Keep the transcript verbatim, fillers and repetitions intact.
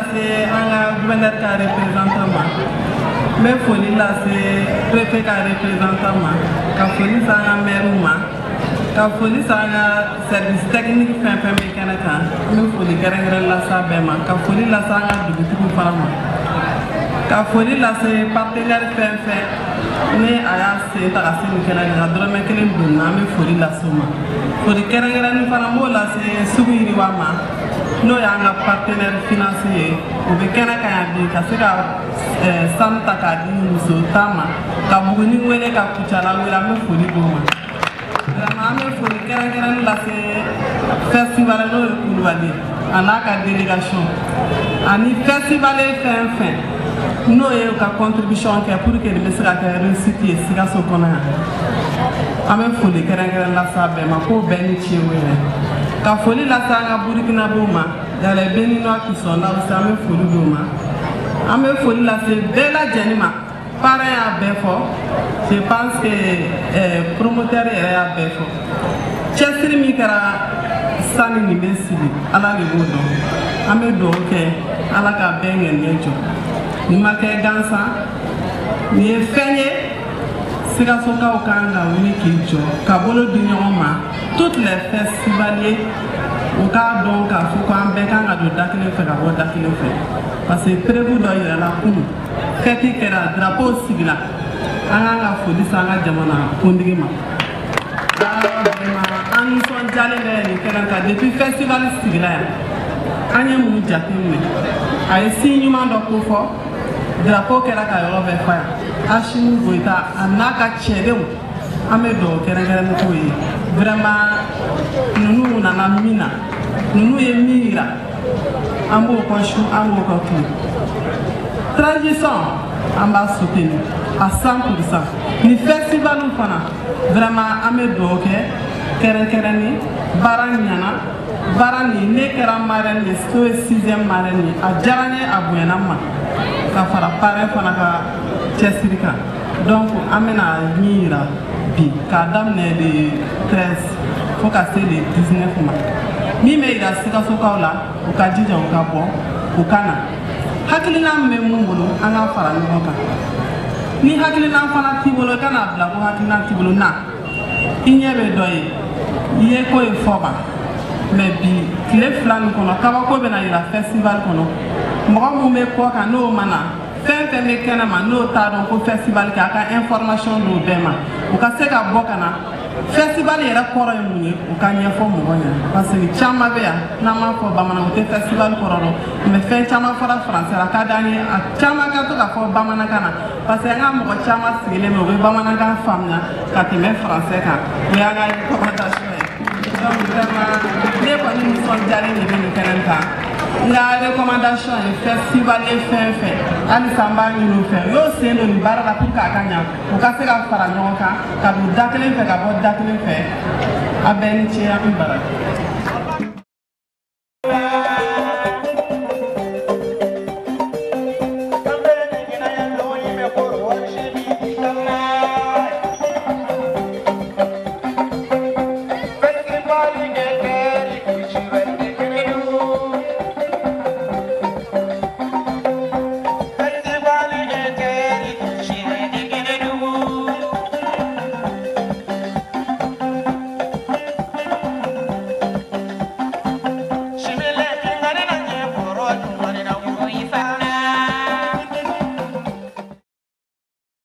lase anga gouverneur ka représentant ma me foli lase préfet ka représentant ma ka foli sanga maire ma ka foli sanga service technique fin fin me kana ka me foli garangara lasa be ma ka foli lasa anga dugutugu fara ma ka foli lase partenaire fin fin ne aya se ta ka sini kala ga drame kelen bunna me foli lase ma foli garangara ni fara mo lase sugiri wa ma no yanga partenaire financier o be kana ka ya bi ka se ka santa ka di muso tama ka buguni wele ka kuchala wela me foli boma vraiment me foli garangara la se festival no kulwali anaka délégation ani festival fin fin no ye ka contribution ke pour que le sera ka réussite sika so kona ame foli garangara la sabe ma ko beni chiwele ka foli la sanga burkina boma yale beni no qui sont là aussi ame foli boma ame foli la se bela janima pareil à befo je pense que euh, promoteur est à befo chestri mi kara sani ni mesili ala le wodo ame do ke ala ka bengen yejo ni make gansa ni fenye sika soka okanga wini kijo kabolo dunyoma toutes les festivaliers au cas donc à faut qu'on bécanga de dakile fait la voix dakile fait parce que prévu d'ailleurs la kunu fête que la drapeau sigla anga fodi sanga jamana kondigima an son jale ni kelanga depuis festival sigla anya mu jatime ay signuma do ko fo drapeau que la ka yo be fa ashimu goita anaka chedew ame do kelanga mo ko yi vraiment nous na mina nous ye mira ambo ko shu ambo ko tu tradition amba soutenir à cent pour cent ni festival ou fana vraiment ame do ke keren kereni baranyana barani ne kera marani so sixième marani a jarane abuyana ma ka fara pare fana ka chesirika donc amena mira bi ka damne de treize faut casser les dix-neuf mois mi me ira sika soka la o ka jija o ka bo o kana hakilina me mumulu anga fara ni hoka ni hakilina fana tibolo kana bla ko hakilina tibolo na inyebe doye ye ko e foba me bi kle flan kono kaba ko be na ira festival kono mo mo me ko ka no mana fin fin me kana ma no ta don ko festival ka ka information do bema o ka se ka bo kana festival era koro ymunye ukanya fo mugonya parce que chama bea na ma ko bamana ko festival kororo me fe chama fora français la kadani a chama ka to ka fo bamana kana parce que ngam ko chama sigile me we bamana ka famna ka te me français ka we aga ko ta shwe donc vraiment les ko ni son jare ni ni kananta la recommandation est festival et fin fin ali samba ni no fin yo se no ni baraka pour ka kanya o ka se ka fara nyonka ka do dakle fe ka bo dakle fe abeni che ya baraka